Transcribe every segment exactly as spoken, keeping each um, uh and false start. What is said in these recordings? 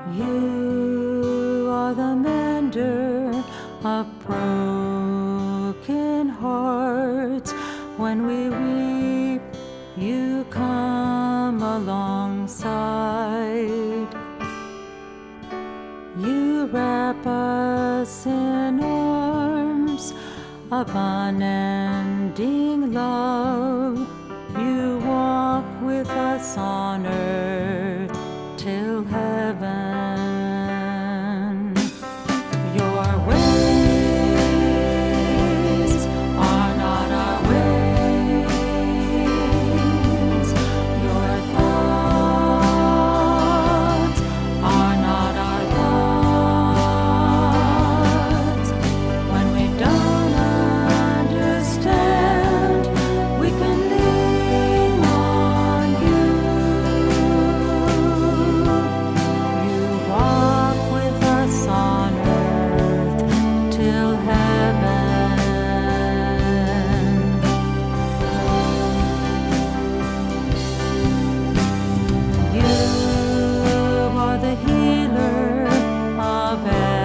You are the mender of broken hearts. When we weep, you come alongside. You wrap us in arms of unending love. You walk with us on earth till heaven. Your ways are not our ways. Your thoughts are not our thoughts. When we don't understand, we can lean on you. You walk with us on earth till heaven. You are the healer of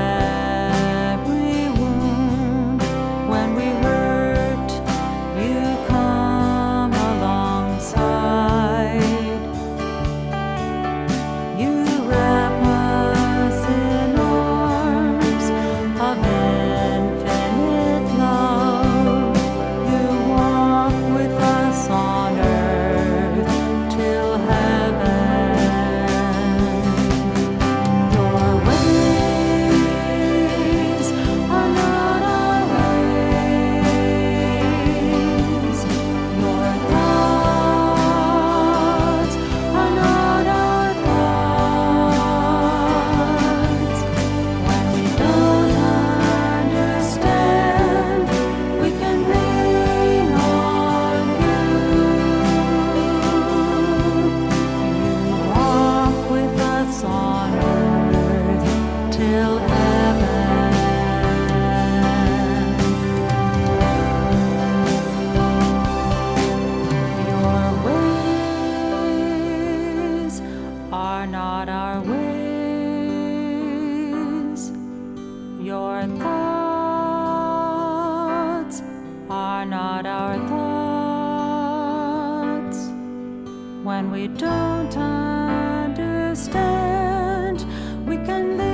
every wound. When we hurt, you come alongside. You wrap us in arms of infinite love. You walk with us on earth till heaven. Your ways are not our ways. Your thoughts are not our thoughts. When we don't understand, we can lean on you. You walk with us on earth till heaven. Your ways are not our ways. Your thoughts are not our thoughts. When we don't understand, we can live